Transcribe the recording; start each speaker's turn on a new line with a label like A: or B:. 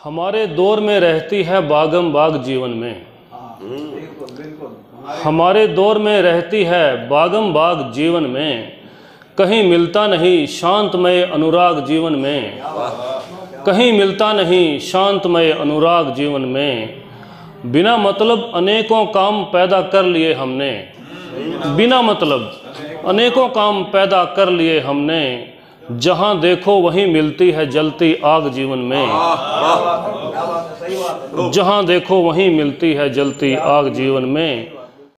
A: हमारे दौर में रहती है बागम बाग जीवन में। हमारे दौर में रहती है बागम बाग जीवन में, कहीं मिलता नहीं शांतमय अनुराग जीवन में। कहीं मिलता नहीं शांतमय अनुराग जीवन में। बिना मतलब अनेकों काम पैदा कर लिए हमने। बिना मतलब अनेकों काम पैदा कर लिए हमने। जहाँ देखो वहीं मिलती है जलती आग जीवन में। जहाँ देखो वहीं मिलती है जलती आग जीवन में।